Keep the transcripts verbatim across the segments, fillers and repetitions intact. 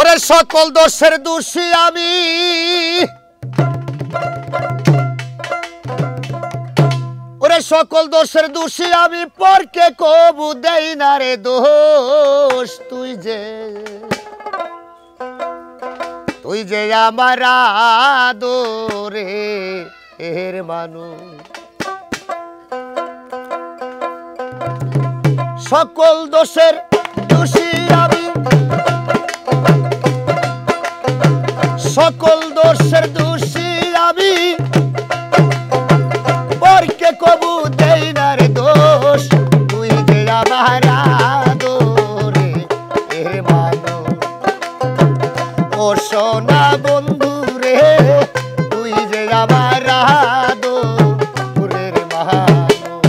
ওরে সকল দোষের দোষী আমি, ওরে সকল দোষের দোষী আমি, পরকে কবু দেই না রে দোষ। তুই যে তুই যে আমার আদরে এর মানুষ, সকল দোষের দোষী আমি, সকল দোষের দোষী আমি, পরকে কবু দেই না রে দোষ। তুই যে আমার আদরে এর মানুষ, ও সোনা বন্ধু রে, তুই যে আমার আদরের মানুষ।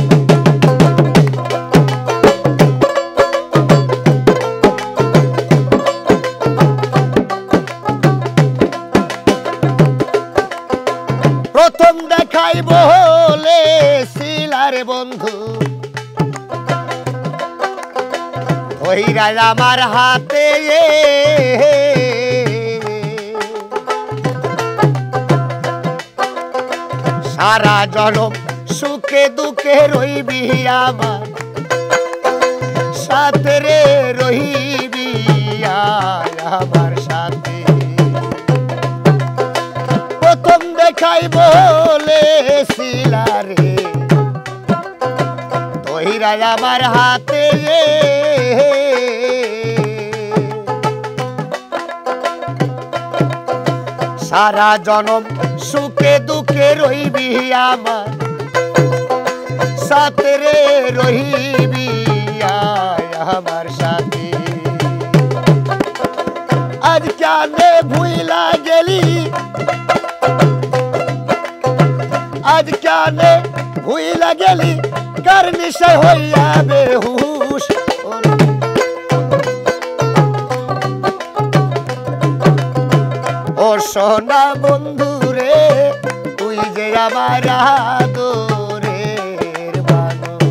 প্রথম দেখাই বলেছিলা রে বন্ধু, ধইরা আমার হাতে সারা জনম সুখে দুঃখে রইবি আমার সাথে রে, রইবি আমার সাথে। প্রথম দেখাই বলেছিলা রে, ধইরা আমার হাতে সারা জনম সুখে দুঃখে রইবি আমার সাথে রে, রইবি আমার সাথে। আজ কেনে ভুইলা গেলি, আজ কেনে ভুইলা গেলি, কার নিশায় হইয়া বেহুশ। ও সোনা বন্ধু রে, তুই যে আমার আদরের মানুষ।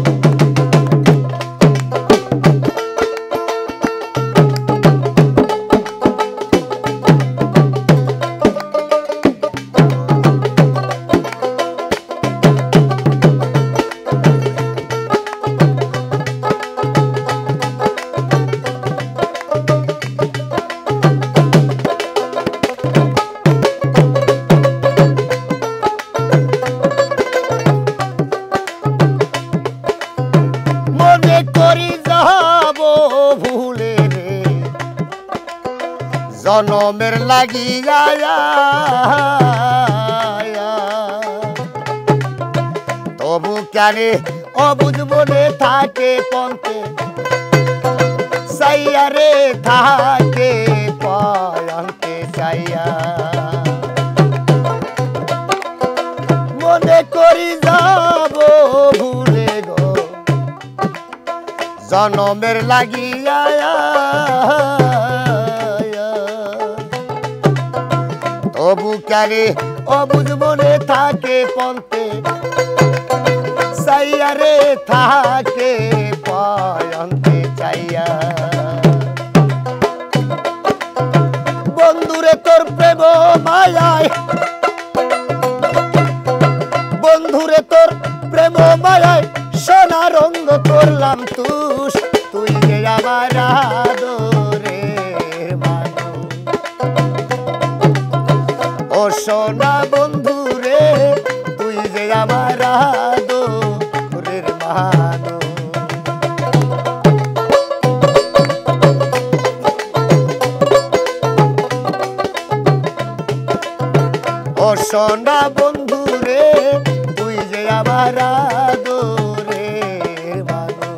মনে করি যাব ভুলে রে, জনমের লাগিয়া তবু কেনে অবুঝ মনে থাকে পন্থে চাইয়া রে, থাকে পয়ন্তে চাইয়া। মনে করি যাব ভুলে গো, জনমের লাগিয়া তবু কেনে অবুঝ মনে থাকে পন্থে চাইয়া রে, থাকে পয়ন্তে চাইয়া। বন্ধুরে তোর প্রেম মায়ায়, বন্ধুরে তোর প্রেম মায়ায় সোনা রঙ্গ করলাম তুষ। তুই যে আমার আদরের মানুষ, ও সোনা বন্ধু রে, তুই যে আমার আদরের মানুষ। ও সোনা বন্ধু রে, তুই যে আমার আদরের মানুষ।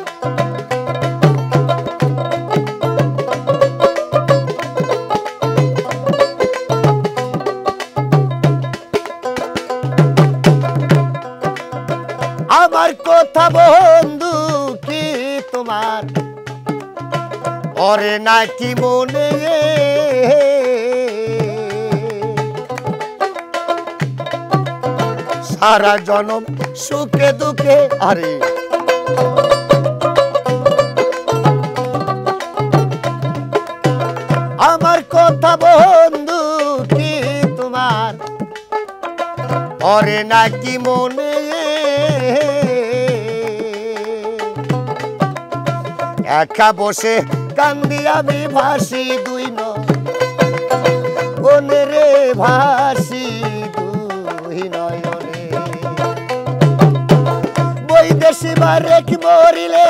আমার কথা বন্ধু কি তোমার ওরে নাকি মনে, সারা জনম সুখে দুঃখে আরে আমার কথা বন্ধু কি তোমার পরে নাকি মনে একা বসে কান্দি আমি ভাসি দুই নয়নে রে ভাসি দুই নয়নে বৈদেশি বারে কি মরিলে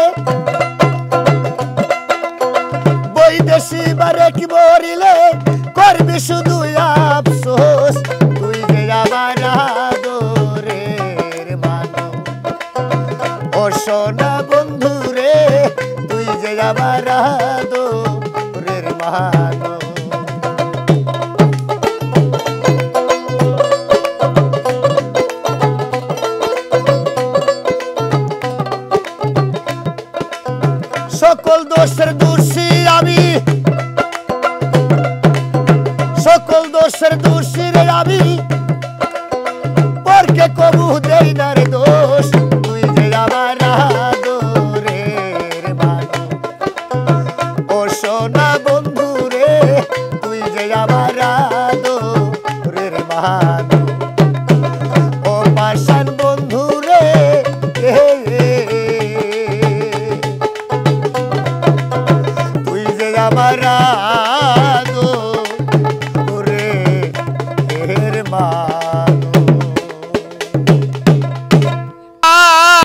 বৈদেশি বারে কি মরিলে করবি শুধু আফসোস তুই যে আমার আদরের মানুষ ও সোনা বন্ধু রে তুই যে আমার আদরের মানুষ সকল দোষের দোষী আমি সকল দোষের দোষী রে আমি পরকে কবু দেই না রে দোষ তুই যে আমার আদরের মানুষ ও সোনা বন্ধু রে তুই যে আমার আদরের মানুষ ও পাষাণ বন্ধু রে তুই যে আমার